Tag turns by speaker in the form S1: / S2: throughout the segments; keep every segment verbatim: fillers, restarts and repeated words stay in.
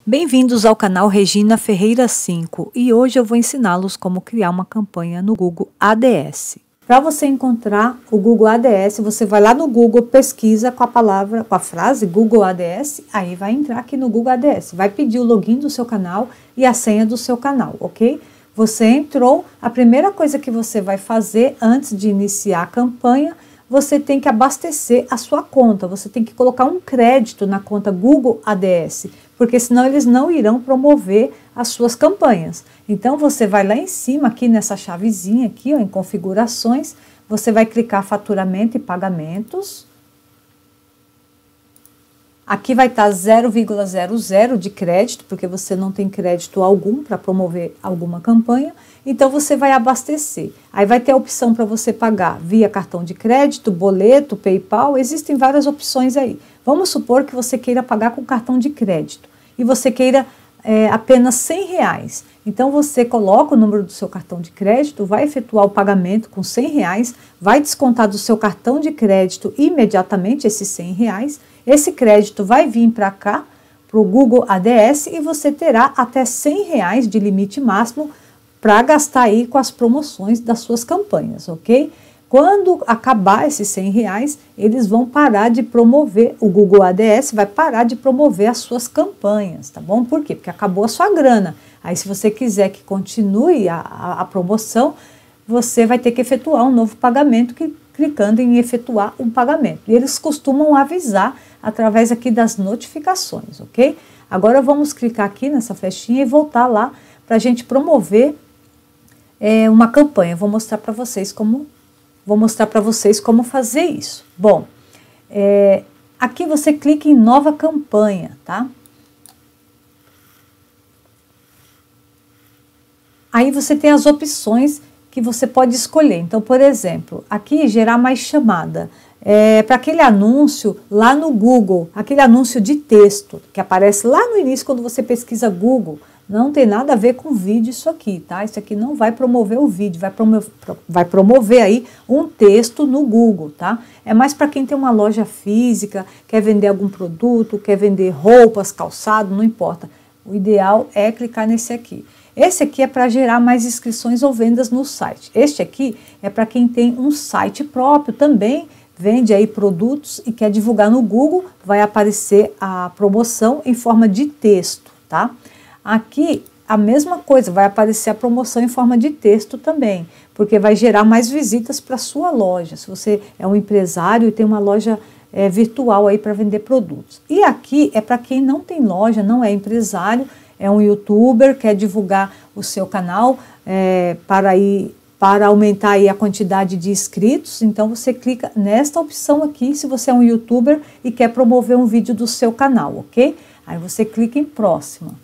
S1: Bem-vindos ao canal Regina Ferreira cinco e hoje eu vou ensiná-los como criar uma campanha no Google A D S. Para você encontrar o Google A D S, você vai lá no Google, pesquisa com a palavra, com a frase Google A D S, aí vai entrar aqui no Google A D S, vai pedir o login do seu canal e a senha do seu canal, ok? Você entrou, a primeira coisa que você vai fazer antes de iniciar a campanha, você tem que abastecer a sua conta, você tem que colocar um crédito na conta Google A D S, porque senão eles não irão promover as suas campanhas. Então você vai lá em cima, aqui nessa chavezinha aqui, ó, em configurações, você vai clicar faturamento e pagamentos. Aqui vai estar zero vírgula zero zero de crédito, porque você não tem crédito algum para promover alguma campanha. Então você vai abastecer. Aí vai ter a opção para você pagar via cartão de crédito, boleto, PayPal, existem várias opções aí. Vamos supor que você queira pagar com cartão de crédito e você queira é, apenas cem reais. Então você coloca o número do seu cartão de crédito, vai efetuar o pagamento com cem reais, vai descontar do seu cartão de crédito imediatamente esses cem reais. Esse crédito vai vir para cá, para o Google A D S, e você terá até cem reais de limite máximo para gastar aí com as promoções das suas campanhas, ok? Quando acabar esses cem reais, eles vão parar de promover, o Google A D S vai parar de promover as suas campanhas, tá bom? Por quê? Porque acabou a sua grana. Aí se você quiser que continue a, a, a promoção, você vai ter que efetuar um novo pagamento, que, clicando em efetuar um pagamento. E eles costumam avisar através aqui das notificações, ok? Agora vamos clicar aqui nessa flechinha e voltar lá para a gente promover é, uma campanha. Vou mostrar para vocês como Vou mostrar para vocês como fazer isso. Bom, é, aqui você clica em nova campanha, tá? Aí você tem as opções que você pode escolher. Então, por exemplo, aqui gerar mais chamada. É, para aquele anúncio lá no Google, aquele anúncio de texto que aparece lá no início quando você pesquisa Google, não tem nada a ver com vídeo isso aqui, tá? Isso aqui não vai promover o vídeo, vai promover, vai promover aí um texto no Google, tá? É mais para quem tem uma loja física, quer vender algum produto, quer vender roupas, calçado, não importa. O ideal é clicar nesse aqui. Esse aqui é para gerar mais inscrições ou vendas no site. Este aqui é para quem tem um site próprio também, vende aí produtos e quer divulgar no Google, vai aparecer a promoção em forma de texto, tá? Aqui a mesma coisa, vai aparecer a promoção em forma de texto também, porque vai gerar mais visitas para sua loja, se você é um empresário e tem uma loja é, virtual aí para vender produtos. E aqui é para quem não tem loja, não é empresário, é um youtuber, quer divulgar o seu canal é, para ir para aumentar aí a quantidade de inscritos, então você clica nesta opção aqui, se você é um youtuber e quer promover um vídeo do seu canal, ok? Aí você clica em próxima.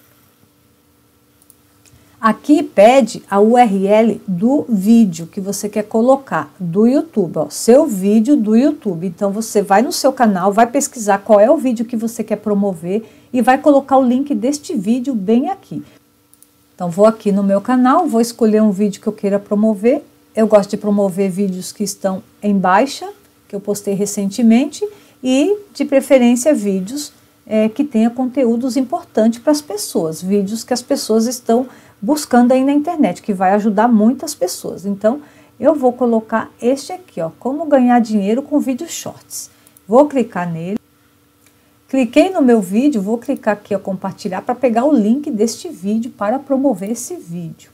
S1: Aqui pede a U R L do vídeo que você quer colocar, do YouTube, ó, seu vídeo do YouTube. Então você vai no seu canal, vai pesquisar qual é o vídeo que você quer promover e vai colocar o link deste vídeo bem aqui. Então vou aqui no meu canal, vou escolher um vídeo que eu queira promover. Eu gosto de promover vídeos que estão em baixa, que eu postei recentemente, e de preferência vídeos é, que tenha conteúdos importantes para as pessoas, vídeos que as pessoas estão buscando aí na internet, que vai ajudar muitas pessoas. Então eu vou colocar este aqui, ó, como ganhar dinheiro com vídeos shorts. Vou clicar nele. Cliquei no meu vídeo, vou clicar aqui, ó, compartilhar, para pegar o link deste vídeo para promover esse vídeo.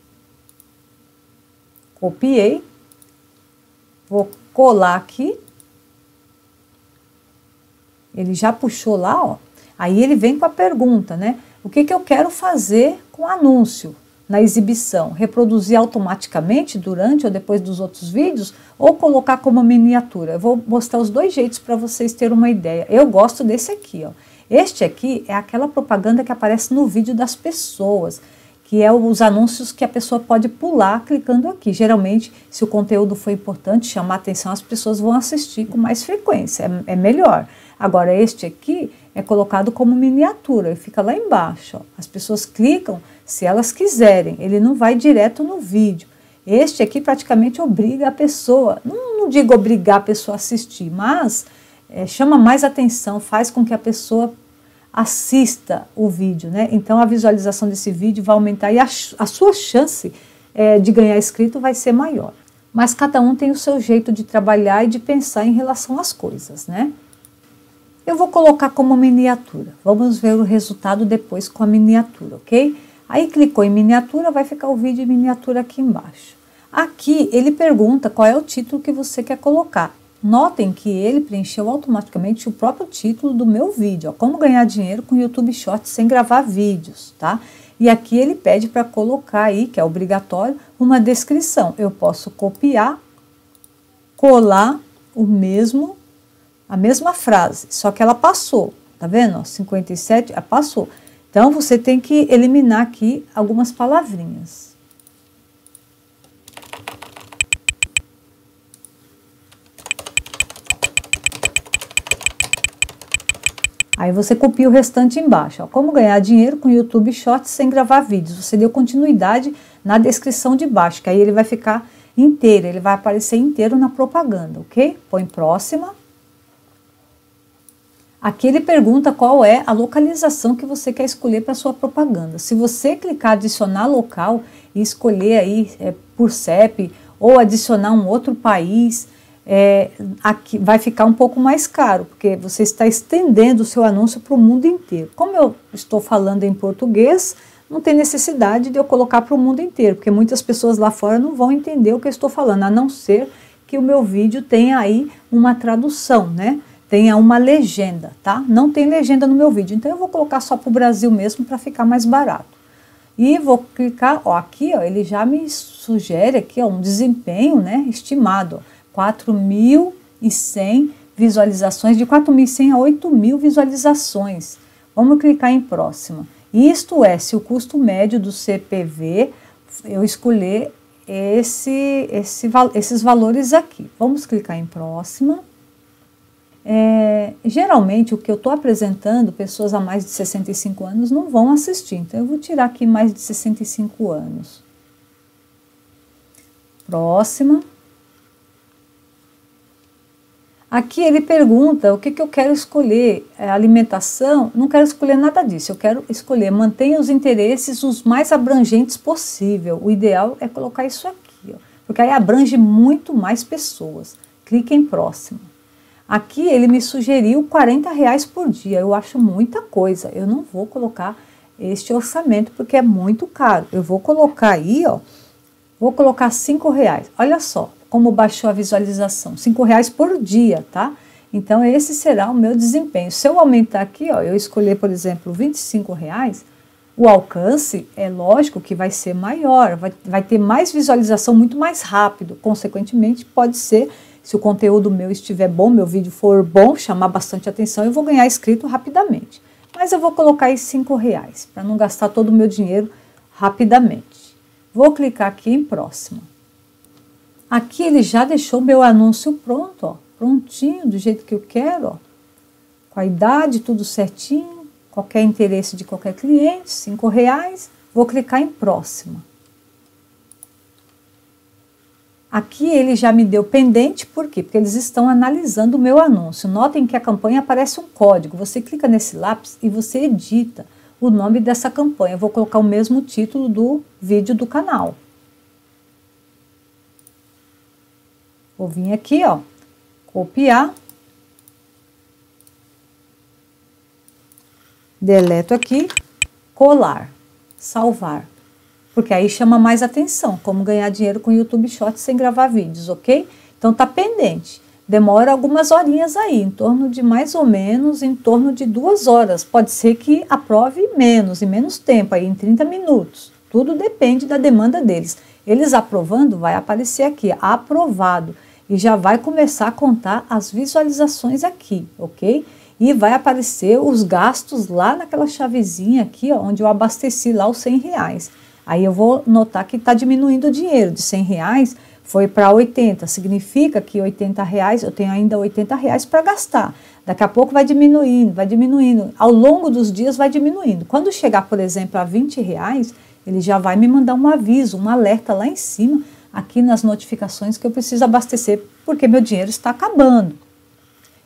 S1: Copiei, vou colar aqui. Ele já puxou lá, ó. Aí ele vem com a pergunta, né? O que que eu quero fazer com o anúncio na exibição? Reproduzir automaticamente durante ou depois dos outros vídeos ou colocar como miniatura? Eu vou mostrar os dois jeitos para vocês terem uma ideia. Eu gosto desse aqui, ó. Este aqui é aquela propaganda que aparece no vídeo das pessoas, que é os anúncios que a pessoa pode pular clicando aqui. Geralmente, se o conteúdo for importante, chamar atenção, as pessoas vão assistir com mais frequência, é, é melhor. Agora, este aqui é colocado como miniatura e fica lá embaixo, ó. As pessoas clicam se elas quiserem, ele não vai direto no vídeo. Este aqui praticamente obriga a pessoa, não, não digo obrigar a pessoa a assistir, mas é, chama mais atenção, faz com que a pessoa assista o vídeo, né? Então a visualização desse vídeo vai aumentar e a, a sua chance é, de ganhar inscrito vai ser maior. Mas cada um tem o seu jeito de trabalhar e de pensar em relação às coisas, né? Eu vou colocar como miniatura. Vamos ver o resultado depois com a miniatura, ok? Aí clicou em miniatura, vai ficar o vídeo em miniatura aqui embaixo. Aqui ele pergunta qual é o título que você quer colocar. Notem que ele preencheu automaticamente o próprio título do meu vídeo, ó, como ganhar dinheiro com YouTube Shorts sem gravar vídeos, tá? E aqui ele pede para colocar aí, que é obrigatório, uma descrição. Eu posso copiar, colar o mesmo, a mesma frase, só que ela passou, tá vendo? Ó, cinquenta e sete, ela passou. Então você tem que eliminar aqui algumas palavrinhas. Aí você copia o restante embaixo. Ó, como ganhar dinheiro com YouTube Shorts sem gravar vídeos. Você deu continuidade na descrição de baixo, que aí ele vai ficar inteiro, ele vai aparecer inteiro na propaganda, ok? Põe próxima. Aqui ele pergunta qual é a localização que você quer escolher para sua propaganda. Se você clicar adicionar local e escolher aí é, por C E P ou adicionar um outro país, É, aqui vai ficar um pouco mais caro, porque você está estendendo o seu anúncio para o mundo inteiro. Como eu estou falando em português, não tem necessidade de eu colocar para o mundo inteiro, porque muitas pessoas lá fora não vão entender o que eu estou falando, a não ser que o meu vídeo tenha aí uma tradução, né? Tenha uma legenda, tá? Não tem legenda no meu vídeo, então eu vou colocar só para o Brasil mesmo para ficar mais barato. E vou clicar, ó, aqui, ó, ele já me sugere aqui, ó, um desempenho, né, estimado, ó, quatro mil e cem visualizações, de quatro mil e cem a oito mil visualizações. Vamos clicar em próxima. Isto é, se o custo médio do C P V, eu escolher esse, esse, esses valores aqui. Vamos clicar em próxima. É, geralmente, o que eu estou apresentando, pessoas a mais de sessenta e cinco anos não vão assistir. Então, eu vou tirar aqui mais de sessenta e cinco anos. Próxima. Aqui ele pergunta o que, que eu quero escolher, é, alimentação, não quero escolher nada disso, eu quero escolher, mantenha os interesses os mais abrangentes possível, o ideal é colocar isso aqui, ó, porque aí abrange muito mais pessoas. Clique em próximo. Aqui ele me sugeriu quarenta reais por dia, eu acho muita coisa, eu não vou colocar este orçamento porque é muito caro, eu vou colocar aí, ó, vou colocar cinco reais, olha só. Como baixou a visualização, cinco reais por dia, tá? Então, esse será o meu desempenho. Se eu aumentar aqui, ó, eu escolher, por exemplo, vinte e cinco reais, o alcance é lógico que vai ser maior, vai, vai ter mais visualização muito mais rápido. Consequentemente, pode ser, se o conteúdo meu estiver bom, meu vídeo for bom, chamar bastante atenção, eu vou ganhar inscrito rapidamente. Mas eu vou colocar aí cinco reais, para não gastar todo o meu dinheiro rapidamente. Vou clicar aqui em próximo. Aqui ele já deixou meu anúncio pronto, ó, prontinho, do jeito que eu quero, ó, com a idade, tudo certinho, qualquer interesse de qualquer cliente, cinco reais, vou clicar em próxima. Aqui ele já me deu pendente, por quê? Porque eles estão analisando o meu anúncio. Notem que a campanha aparece um código, você clica nesse lápis e você edita o nome dessa campanha. Eu vou colocar o mesmo título do vídeo do canal. Vou vir aqui, ó, copiar, deleto aqui, colar, salvar, porque aí chama mais atenção, como ganhar dinheiro com YouTube Shorts sem gravar vídeos, ok? Então tá pendente, demora algumas horinhas aí, em torno de mais ou menos, em torno de duas horas, pode ser que aprove menos, em menos tempo, aí em trinta minutos, tudo depende da demanda deles. Eles aprovando, vai aparecer aqui, aprovado. E já vai começar a contar as visualizações aqui, ok? E vai aparecer os gastos lá naquela chavezinha aqui, ó, onde eu abasteci lá os cem reais. Aí eu vou notar que está diminuindo o dinheiro, de cem reais foi para oitenta, significa que oitenta reais, eu tenho ainda oitenta reais para gastar. Daqui a pouco vai diminuindo, vai diminuindo, ao longo dos dias vai diminuindo. Quando chegar, por exemplo, a vinte reais, ele já vai me mandar um aviso, um alerta lá em cima, aqui nas notificações que eu preciso abastecer, porque meu dinheiro está acabando.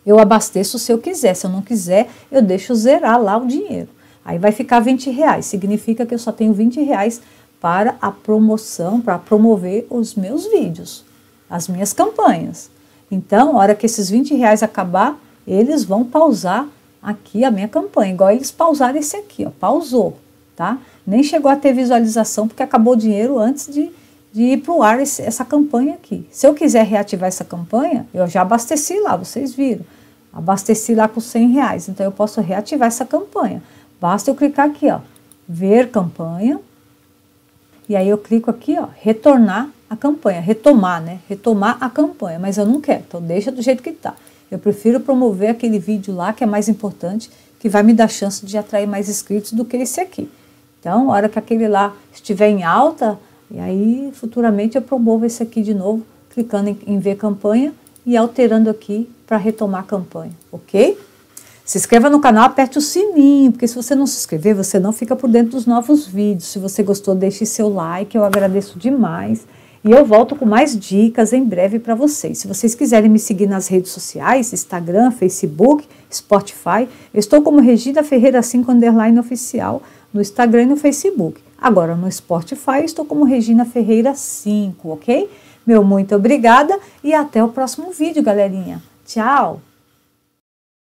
S1: Eu abasteço se eu quiser, se eu não quiser, eu deixo zerar lá o dinheiro. Aí vai ficar vinte reais, significa que eu só tenho vinte reais para a promoção, para promover os meus vídeos, as minhas campanhas. Então, na hora que esses vinte reais acabar, eles vão pausar aqui a minha campanha, igual eles pausaram esse aqui, ó, pausou, tá? Nem chegou a ter visualização, porque acabou o dinheiro antes de, de ir para o ar esse, essa campanha aqui. Se eu quiser reativar essa campanha, eu já abasteci lá, vocês viram. Abasteci lá com cem reais, então eu posso reativar essa campanha. Basta eu clicar aqui, ó, ver campanha, e aí eu clico aqui, ó, retornar a campanha, retomar, né? Retomar a campanha, mas eu não quero, então deixa do jeito que tá. Eu prefiro promover aquele vídeo lá que é mais importante, que vai me dar chance de atrair mais inscritos do que esse aqui. Então, na hora que aquele lá estiver em alta, e aí futuramente eu promovo esse aqui de novo, clicando em, em ver campanha e alterando aqui para retomar a campanha, ok? Se inscreva no canal, aperte o sininho, porque se você não se inscrever, você não fica por dentro dos novos vídeos. Se você gostou, deixe seu like, eu agradeço demais. E eu volto com mais dicas em breve para vocês. Se vocês quiserem me seguir nas redes sociais, Instagram, Facebook, Spotify, eu estou como Regina Ferreira cinco underline oficial no Instagram e no Facebook. Agora no Spotify eu estou como Regina Ferreira cinco, ok? Meu muito obrigada e até o próximo vídeo, galerinha. Tchau!